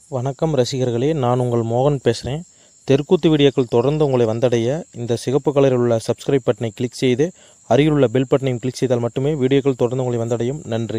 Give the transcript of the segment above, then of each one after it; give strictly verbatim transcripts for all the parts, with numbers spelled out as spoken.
வணக்கம் ரசிகர்களே, நான் உங்கள் மோகன் பேசுகிறேன். தெருக்கூத்து வீடியோக்கள் தொடர்ந்து உங்களை வந்தடைய இந்த சிகப்பு கலரில் உள்ள சப்ஸ்கிரைப் பட்டனை கிளிக் செய்து அருகில் உள்ள பெல் பட்டனையும் கிளிக் செய்தால் மட்டுமே வீடியோக்கள் தொடர்ந்து உங்களை வந்தடையும். நன்றி.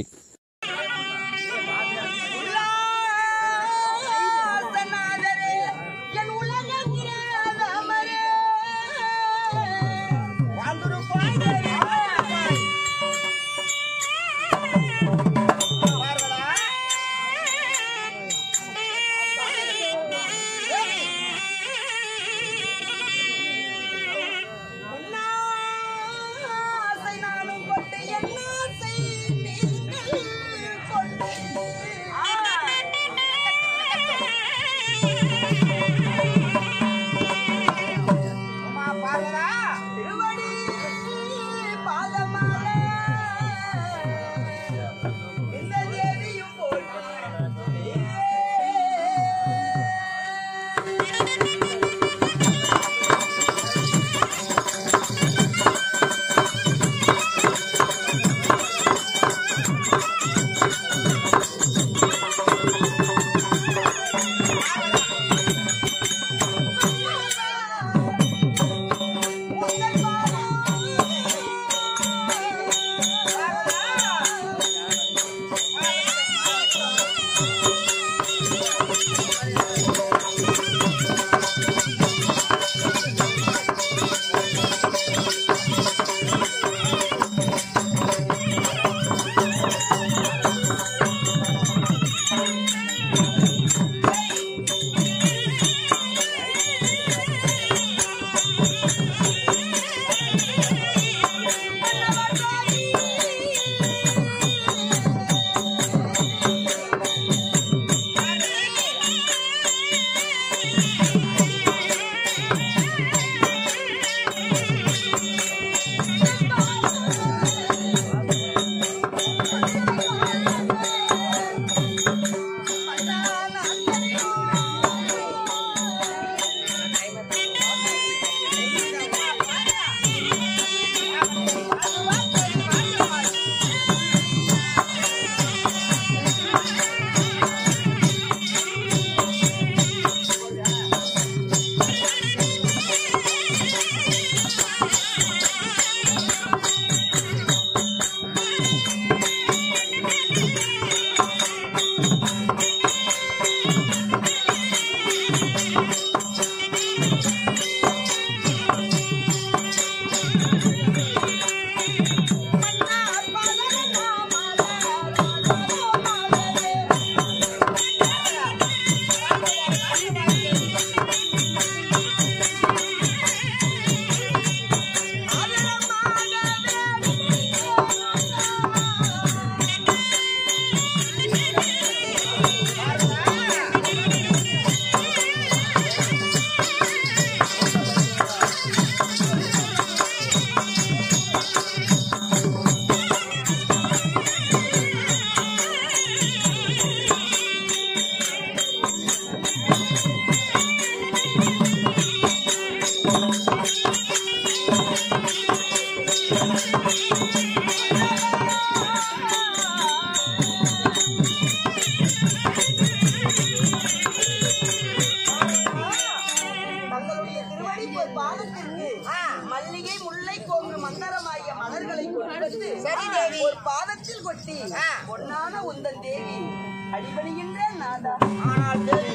மல்லிகை முல்லை கோங்கு மந்தரமாகிய மலர்களை கொடுத்து ஒரு பாதத்தில் கொட்டி பொன்னான உந்தன் தேவி அடிபணிகின்றேன் நாதா. ஆனால் தேவி,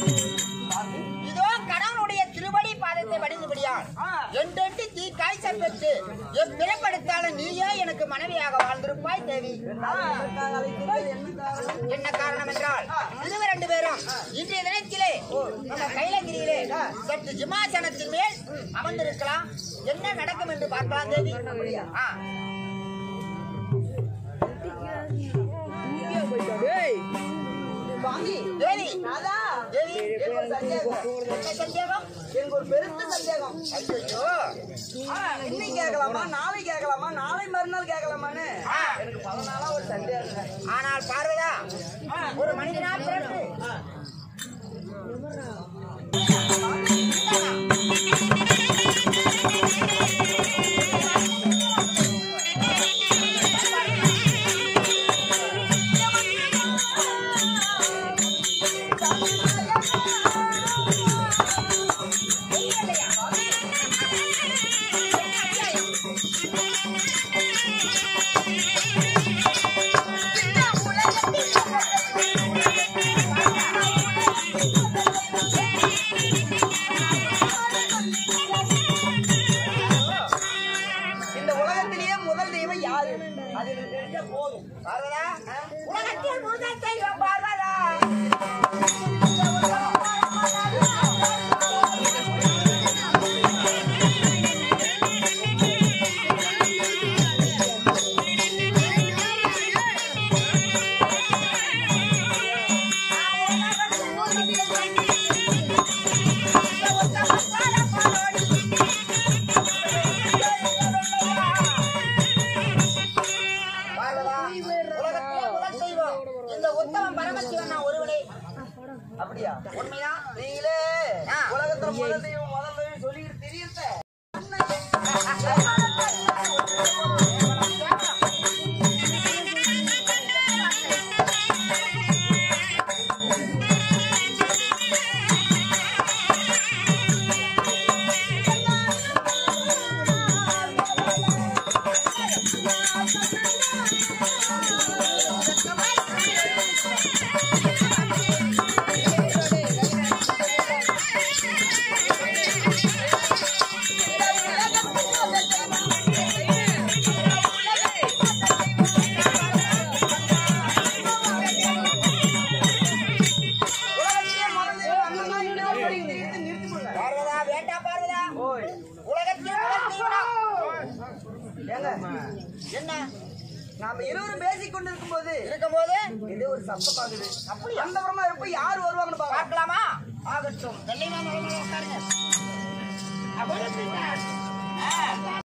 இதோ கடவுளுடைய திருவடி பாதத்தை வடிந்தபடியால் என்றென்று தீ காய்ச்சல் பெற்று எப்பிறப்படுத்தாலும் நீயே எனக்கு மனைவியாக வாழ்ந்திருப்பாய் தேவி. என்ன காரணம் என்றால் இருவர் ரெண்டு பேரும் இன்றைய தினத்திலே நம்ம கைலகிரியிலே சற்று சிம்மாசனத்தின் மேல் அமர்ந்திருக்கலாம். என்ன நடக்கும் என்று பார்க்கலாம் தேவி. எனக்கு ஒரு பெருத்த சந்தேகம். இன்னைக்கு கேட்கலாமா, நாளை கேட்கலாமா, நாளை மறுநாள் கேட்கலாமான்னு எனக்கு பல நாளா ஒரு சந்தேகம். ஆனால் பார்வதா, ஒரு மனிதனால் பிறப்பு Thank you. அப்படியா? உண்மையா? நீங்களே ஆ. உலகத்துல முதல் தெய்வம் முதல் தெய்வம் சொல்லிக்கிட்டு தெரியுது. பார்வதா, வேண்டா பார்வதா. ஓய், உலகத்தில் முதல் தெய்வம். ஏங்க, என்ன நாம இருவரும் பேசிக் கொண்டிருக்கும் போது இருக்கும்போது இது ஒரு சப்ப பாக்குது. அப்படி அந்த புறமா இருப்ப யாரு வருவாங்கன்னு பாக்கலாம். பார்க்கலாமா? ஆகட்டும். வெள்ளைமா உட்காருங்க.